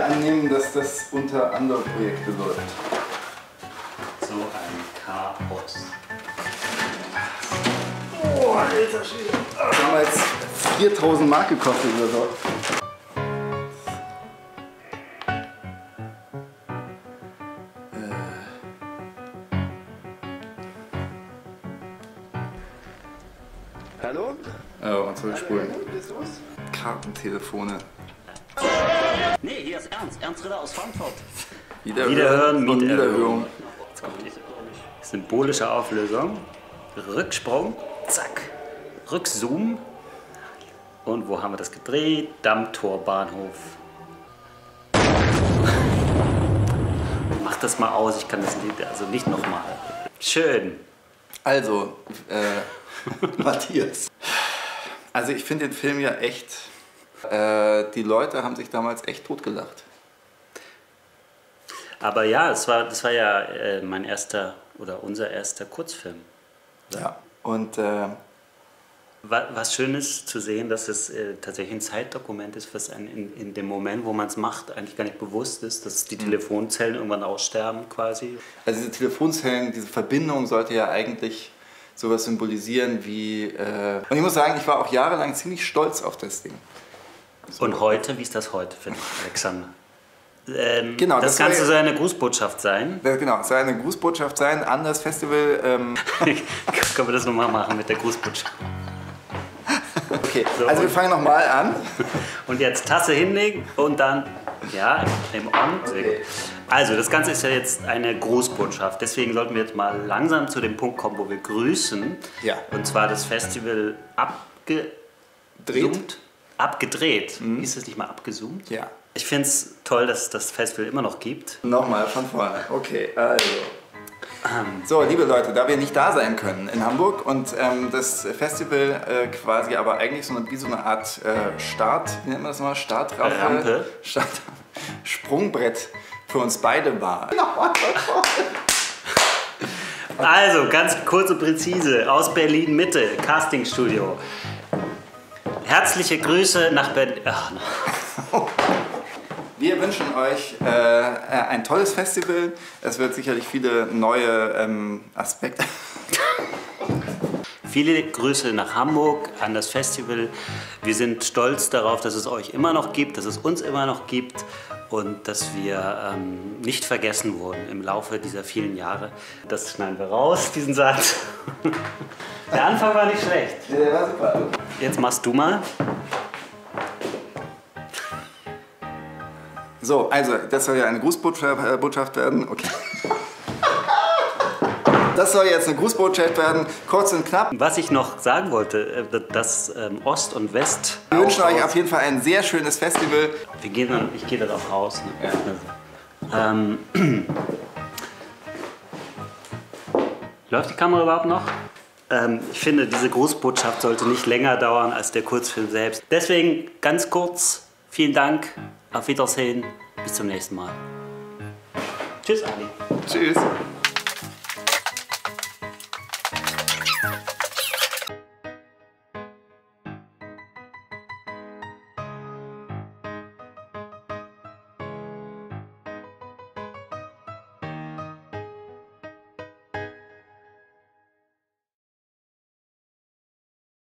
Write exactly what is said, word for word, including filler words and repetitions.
wir annehmen, dass das unter andere Projekte läuft. So ein Chaos. Oh, alter Schwede. Das haben wir jetzt viertausend Mark gekostet oder so. Hallo? Oh, und zurückspulen. Kartentelefone. Nee, hier ist Ernst. Ernst Ritter aus Frankfurt. Wiederhören, Wiederhören, und Wiederhören. Wiederhören. Symbolische Auflösung. Rücksprung. Zack. Rückzoom. Und wo haben wir das gedreht? Dammtor Bahnhof. Mach das mal aus. Ich kann das nicht, also nicht nochmal. Schön. Also, äh, Matthias. Also ich finde den Film ja echt, äh, die Leute haben sich damals echt totgelacht. Aber ja, es war, das war ja äh, mein erster oder unser erster Kurzfilm. Ja. Und äh, War, was schön ist zu sehen, dass es äh, tatsächlich ein Zeitdokument ist, was einem in, in dem Moment, wo man es macht, eigentlich gar nicht bewusst ist, dass die Telefonzellen irgendwann aussterben quasi. also diese Telefonzellen, diese Verbindung sollte ja eigentlich sowas symbolisieren wie... Äh, und ich muss sagen, ich war auch jahrelang ziemlich stolz auf das Ding. So. Und heute, wie ist das heute für dich, Alexander? Ähm, Genau, das, das kann soll so eine Grußbotschaft sein. Ja, genau, es soll eine Grußbotschaft sein an das Festival. Ähm. Können wir das nochmal machen mit der Grußbotschaft? Okay, So, also wir und- fangen nochmal an. Und jetzt Tasse hinlegen und dann, ja, im On. Sehr gut. Also, das Ganze ist ja jetzt eine Grußbotschaft. Deswegen sollten wir jetzt mal langsam zu dem Punkt kommen, wo wir grüßen. Ja. Und zwar das Festival abgezoomt. Dreht? Abgedreht. Hieß es nicht mal abgezoomt? Ja. Ich finde es toll, dass es das Festival immer noch gibt. Nochmal von vorne. Okay, also. So, liebe Leute, da wir nicht da sein können in Hamburg und ähm, das Festival äh, quasi aber eigentlich so eine, wie so eine Art äh, Start, wie nennt man das nochmal? Startrampe? Rampe. Start, Sprungbrett für uns beide war. Also, ganz kurz und präzise, aus Berlin-Mitte, Castingstudio. Herzliche Grüße nach Berlin. Ach, Wir wünschen euch äh, ein tolles Festival. Es wird sicherlich viele neue ähm, Aspekte. Viele Grüße nach Hamburg an das Festival. Wir sind stolz darauf, dass es euch immer noch gibt, dass es uns immer noch gibt und dass wir ähm, nicht vergessen wurden im Laufe dieser vielen Jahre. Das schneiden wir raus, diesen Satz. Der Anfang war nicht schlecht. Der war super. Jetzt machst du mal. So, also, das soll ja eine Grußbotschaft äh, Botschaft werden. Okay. Das soll jetzt eine Grußbotschaft werden, kurz und knapp. Was ich noch sagen wollte, äh, dass ähm, Ost und West. Wir wünschen auch euch aus- auf jeden Fall ein sehr schönes Festival. Wir gehen dann, ich gehe darauf raus. Ne? Also, ähm, läuft die Kamera überhaupt noch? Ähm, ich finde, diese Grußbotschaft sollte nicht länger dauern als der Kurzfilm selbst. Deswegen ganz kurz, vielen Dank, auf Wiedersehen, bis zum nächsten Mal. Tschüss, Ali. Tschüss.